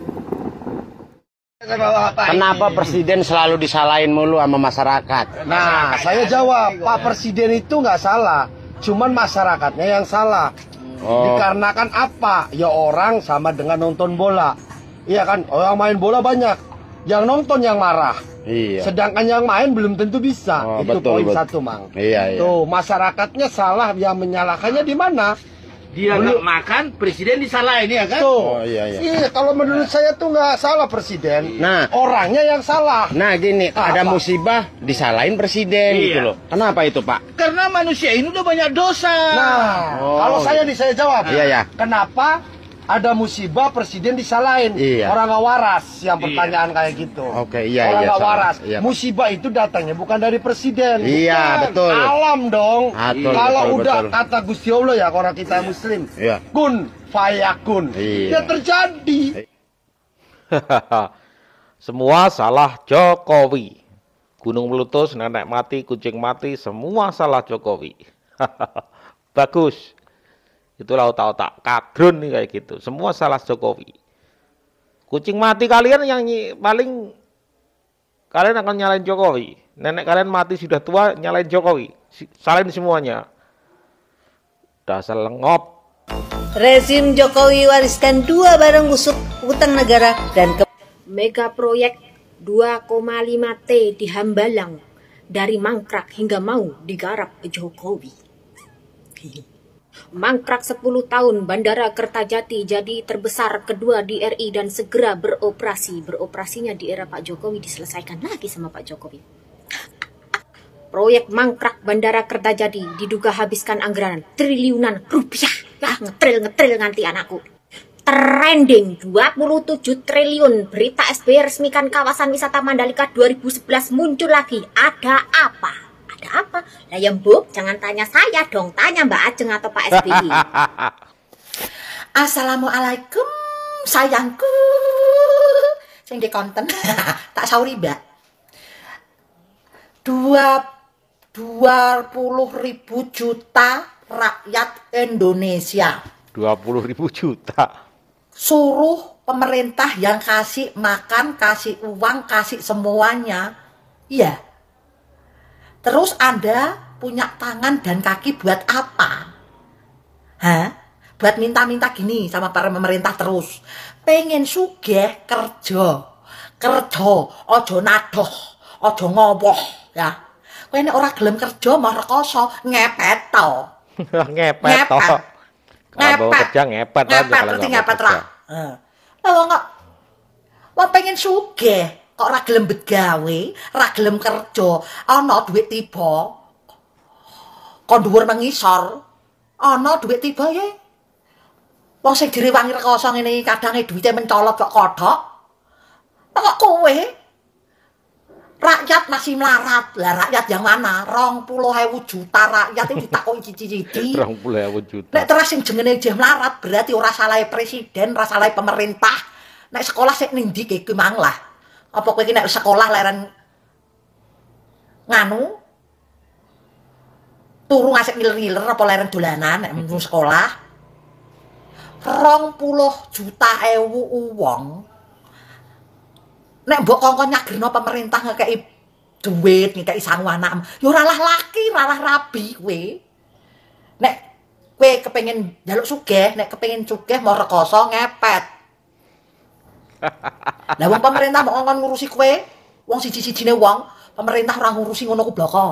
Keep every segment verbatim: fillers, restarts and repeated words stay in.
Kenapa presiden selalu disalahin mulu sama masyarakat? Nah, saya jawab, Pak Presiden itu nggak salah, cuman masyarakatnya yang salah. Oh. Dikarenakan apa? Ya orang sama dengan nonton bola. Iya kan, orang main bola banyak, yang nonton yang marah. Iya. Sedangkan yang main belum tentu bisa. Oh, itu betul, poin betul. Satu, Mang. Iya, iya. Tuh, masyarakatnya salah, yang menyalahkannya di mana? Dia nggak makan, presiden disalahin ya kan? Tuh. Oh, iya, iya. Iya, kalau menurut saya tuh nggak salah presiden. Nah, orangnya yang salah. Nah, gini, ah, ada apa? Musibah disalahin presiden iya. Gitu loh. Kenapa itu, Pak? Karena manusia ini udah banyak dosa. Nah, oh, kalau gitu. Saya nih saya jawab. Iya, ya. Kenapa ada musibah presiden disalahin? Iya. Orang nggak waras yang pertanyaan iya. Kayak gitu. Oke, iya, orang iya. Orang nggak waras. Iya. Musibah itu datangnya bukan dari presiden. Iya, bukan. Betul. Alam dong. Betul, kalau betul, udah betul. Kata Gusti Allah ya, orang kita iya. Muslim. Iya. Kun fayakun. Iya. Ya terjadi. Semua salah Jokowi. Gunung meletus, nenek mati, kucing mati, semua salah Jokowi. Bagus. Itulah otak-otak kadrun nih kayak gitu. Semua salah Jokowi. Kucing mati kalian yang paling kalian akan nyalain Jokowi. Nenek kalian mati sudah tua nyalain Jokowi. Salahin semuanya. Dasar lengop. Rezim Jokowi wariskan dua barang busuk utang negara dan ke mega proyek dua koma lima T di Hambalang dari mangkrak hingga mau digarap Jokowi. Mangkrak sepuluh tahun, Bandara Kertajati jadi terbesar kedua di R I dan segera beroperasi. Beroperasinya di era Pak Jokowi diselesaikan lagi sama Pak Jokowi. Proyek mangkrak Bandara Kertajati diduga habiskan anggaran triliunan rupiah. Ya, ngetril-ngetril nganti anakku. Trending dua puluh tujuh triliun. Berita S B Y resmikan kawasan wisata Mandalika dua ribu sebelas muncul lagi. Ada apa? Ada apa? Lah ya Mbok, jangan tanya saya dong, tanya Mbak Ajeng atau Pak S B Y. Assalamualaikum sayangku. Sing di konten tak sauri Mbak. Dua dua puluh ribu juta rakyat Indonesia. Dua puluh ribu juta. Suruh pemerintah yang kasih makan, kasih uang, kasih semuanya. Iya. Terus Anda punya tangan dan kaki buat apa? Hah? Buat minta-minta gini sama para pemerintah terus. Pengen sugih kerja. Kerja, ojo nadoh, ojo ngowoh ya. Kowe nek ora gelem kerja mah rekoso ngepet to. Ngepet to. Kalau kerja ngepet aja kalau enggak ngepet ra. Heeh. Lah wong kok wong pengen sugih kok ora gelem begawe, ora gelem kerja, ana duit tiba. Kon dhuwur mengisor, ana duit tiba ya. Wong sing direwangi rekoso ngene iki kadange duwite mencolot kok kodhok. Kok kowe rakyat masih melarat. Lah rakyat yang mana? rong puluh ribu juta rakyat itu ditakoki cici-cici. rong puluh ribu juta. Nek terus sing jenenge jeh melarat berarti ora salah presiden, ora salah pemerintah. Nek sekolah sik ning ndi ki mang lah. Apa kowe iki nek sekolah leren nganu turu ngasih ngiler-ngiler apa leren dolanan nek mung sekolah. rong puluh juta ewu uwong. Nek mbok kongkon nyagerno pemerintah ngekeki duit, ngekeki sangu anak, ya ora lah laki, ora lah rabi kowe. Nek kowe kepengin njaluk sugih, nek kepengin sugih mau rekoso ngepet. Lah wong pemerintah mau ngongkon ngurusi kowe, wong siji-sijine wong, pemerintah ora ngurusi ngono ku bloko.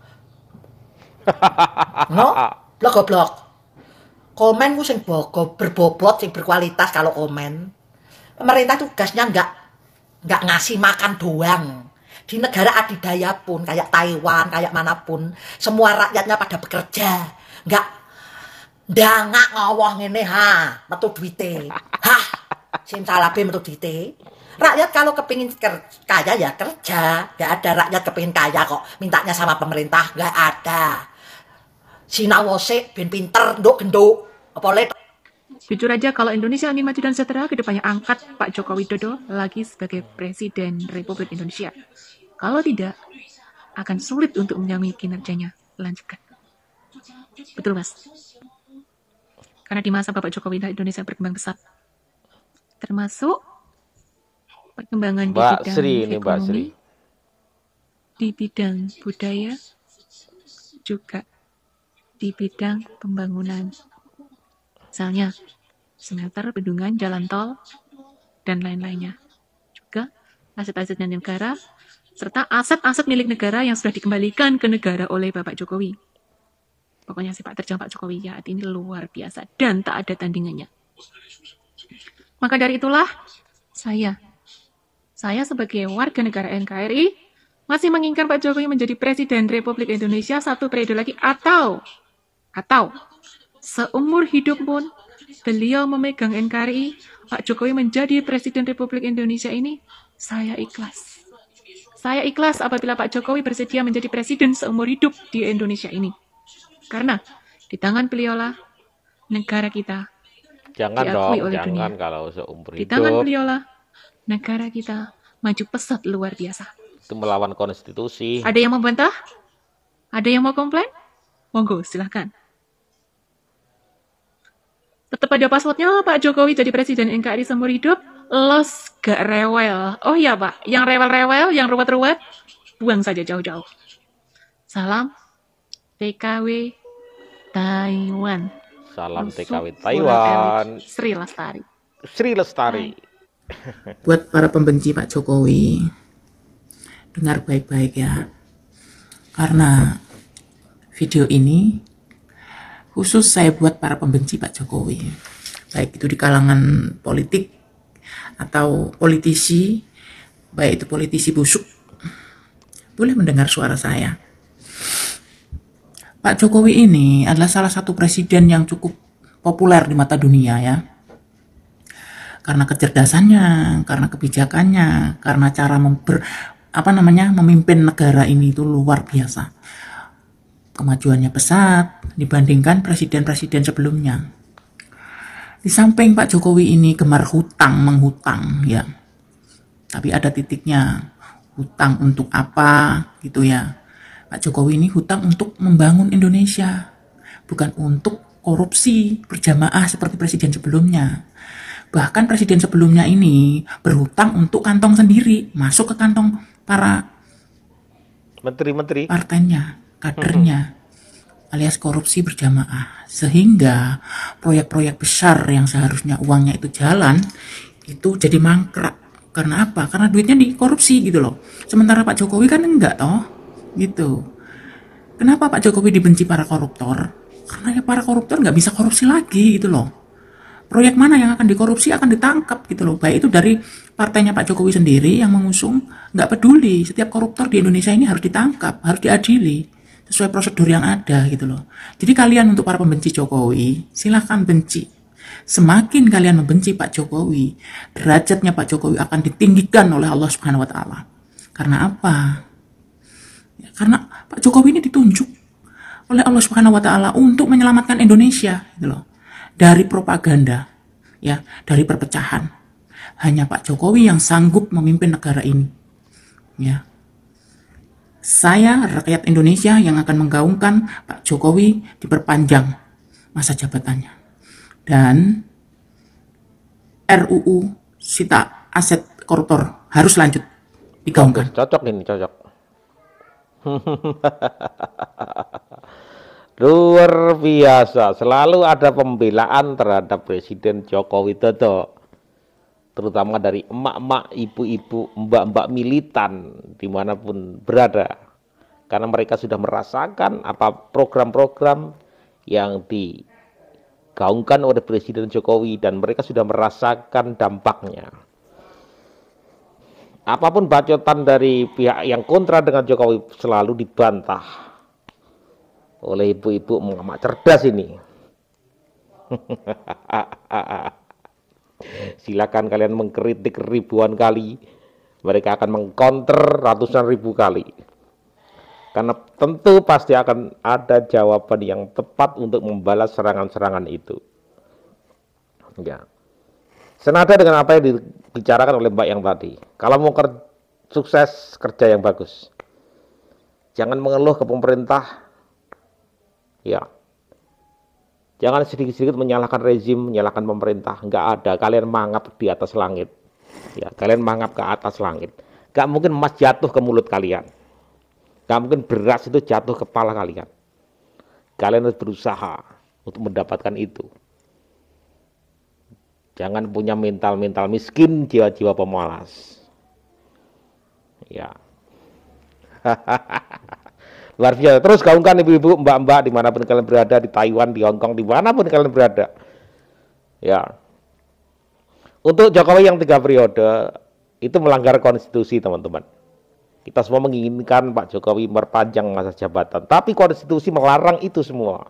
No? Blok-blok. Komen ku sing bogo berbobot, sing berkualitas kalau komen. Pemerintah tugasnya enggak nggak ngasih makan doang. Di negara adidaya pun kayak Taiwan, kayak manapun, semua rakyatnya pada bekerja. Nggak ndangak ngowoh ngene ha, metu duite. Hah, sing salabe metu duite. Rakyat kalau kepingin kaya ya kerja. Nggak ada rakyat kepingin kaya kok mintanya sama pemerintah, nggak ada. Sinawose ben pinter nduk genduk. Apa le Jujur aja kalau Indonesia ingin maju dan sejahtera, kedepannya angkat Pak Joko Widodo lagi sebagai Presiden Republik Indonesia. Kalau tidak, akan sulit untuk menjamin kinerjanya. Lanjutkan. Betul, Mas. Karena di masa Bapak Jokowi Indonesia berkembang pesat. Termasuk perkembangan di Mbak bidang Sri ini Mbak ekonomi, Sri. di bidang budaya, juga di bidang pembangunan. Misalnya, smelter, bendungan, jalan tol, dan lain-lainnya. Juga aset-asetnya negara, serta aset-aset milik negara yang sudah dikembalikan ke negara oleh Bapak Jokowi. Pokoknya sepak terjang Pak Jokowi ya, ini luar biasa dan tak ada tandingannya. Maka dari itulah, saya, saya sebagai warga negara N K R I, masih menginginkan Pak Jokowi menjadi Presiden Republik Indonesia satu periode lagi, atau, atau, seumur hidup pun, beliau memegang N K R I, Pak Jokowi menjadi Presiden Republik Indonesia ini, saya ikhlas. Saya ikhlas apabila Pak Jokowi bersedia menjadi Presiden seumur hidup di Indonesia ini. Karena di tangan beliaulah negara kita Jangan diakui dong, oleh jangan dunia. kalau seumur Di tangan hidup. beliaulah negara kita maju pesat luar biasa. Itu melawan konstitusi. Ada yang mau bantah? Ada yang mau komplain? Monggo, silahkan. Tetap ada passwordnya, Pak Jokowi jadi Presiden N K R I seumur hidup, los gak rewel. Oh iya Pak, yang rewel-rewel, yang ruwet-ruwet, buang saja jauh-jauh. Salam T K W Taiwan. Salam T K W Nusuk Taiwan. elit Sri Lestari. Sri Lestari. Buat para pembenci Pak Jokowi, dengar baik-baik ya, karena video ini khusus saya buat para pembenci Pak Jokowi, baik itu di kalangan politik atau politisi, baik itu politisi busuk, boleh mendengar suara saya. Pak Jokowi ini adalah salah satu presiden yang cukup populer di mata dunia ya, karena kecerdasannya, karena kebijakannya, karena cara member, apa namanya memimpin negara ini itu luar biasa. Kemajuannya pesat dibandingkan presiden-presiden sebelumnya. Di samping Pak Jokowi ini gemar hutang menghutang ya, tapi ada titiknya, hutang untuk apa gitu ya. Pak Jokowi ini hutang untuk membangun Indonesia, bukan untuk korupsi berjamaah seperti presiden sebelumnya. Bahkan presiden sebelumnya ini berhutang untuk kantong sendiri, masuk ke kantong para Menteri-menteri. partainya, kadernya, alias korupsi berjamaah. Sehingga proyek-proyek besar yang seharusnya uangnya itu jalan, itu jadi mangkrak. Karena apa? Karena duitnya dikorupsi gitu loh. Sementara Pak Jokowi kan enggak toh. Gitu. Kenapa Pak Jokowi dibenci para koruptor? Karena ya para koruptor nggak bisa korupsi lagi gitu loh. Proyek mana yang akan dikorupsi akan ditangkap gitu loh. Baik itu dari partainya Pak Jokowi sendiri yang mengusung, nggak peduli. Setiap koruptor di Indonesia ini harus ditangkap, harus diadili sesuai prosedur yang ada gitu loh. Jadi kalian untuk para pembenci Jokowi, silahkan benci. Semakin kalian membenci Pak Jokowi, derajatnya Pak Jokowi akan ditinggikan oleh Allah Subhanahu Wa Taala. Karena apa? Karena Pak Jokowi ini ditunjuk oleh Allah Subhanahu Wa Taala untuk menyelamatkan Indonesia, gitu loh, dari propaganda, ya, dari perpecahan. Hanya Pak Jokowi yang sanggup memimpin negara ini, ya. Saya rakyat Indonesia yang akan menggaungkan Pak Jokowi diperpanjang masa jabatannya, dan R U U sita aset koruptor harus lanjut digaungkan. Cocok ini, cocok. Luar biasa, selalu ada pembelaan terhadap Presiden Joko Widodo, terutama dari emak-emak, ibu-ibu, mbak-mbak militan dimanapun berada, karena mereka sudah merasakan apa program-program yang digaungkan oleh Presiden Jokowi dan mereka sudah merasakan dampaknya. Apapun bacotan dari pihak yang kontra dengan Jokowi selalu dibantah oleh ibu-ibu emak cerdas ini. Silakan kalian mengkritik ribuan kali, mereka akan mengcounter ratusan ribu kali. Karena tentu pasti akan ada jawaban yang tepat untuk membalas serangan-serangan itu. Ya. Senada dengan apa yang dibicarakan oleh Mbak yang tadi. Kalau mau ker sukses, kerja yang bagus. Jangan mengeluh ke pemerintah. Ya. Jangan sedikit-sedikit menyalahkan rezim, menyalahkan pemerintah. Enggak ada. Kalian mangap di atas langit. Ya, kalian mangap ke atas langit. Gak mungkin emas jatuh ke mulut kalian. Gak mungkin beras itu jatuh ke kepala kalian. Kalian harus berusaha untuk mendapatkan itu. Jangan punya mental-mental miskin, jiwa-jiwa pemalas. Ya. Luar biasa. Terus gaungkan ibu-ibu, mbak-mbak dimanapun kalian berada, di Taiwan, di Hongkong, dimanapun kalian berada. Ya. Untuk Jokowi yang tiga periode itu melanggar konstitusi, teman-teman. Kita semua menginginkan Pak Jokowi memperpanjang masa jabatan, tapi konstitusi melarang itu semua.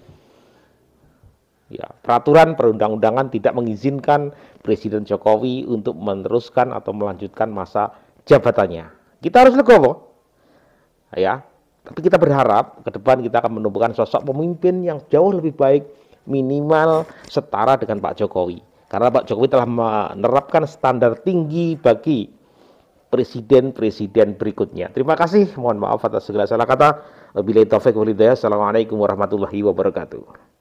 Ya, peraturan perundang-undangan tidak mengizinkan Presiden Jokowi untuk meneruskan atau melanjutkan masa jabatannya. Kita harus legowo. Ya, tapi kita berharap ke depan kita akan menumbuhkan sosok pemimpin yang jauh lebih baik, minimal setara dengan Pak Jokowi. Karena Pak Jokowi telah menerapkan standar tinggi bagi presiden-presiden berikutnya. Terima kasih, mohon maaf atas segala salah kata. Wabillahi taufiq wal hidayah. Assalamualaikum warahmatullahi wabarakatuh.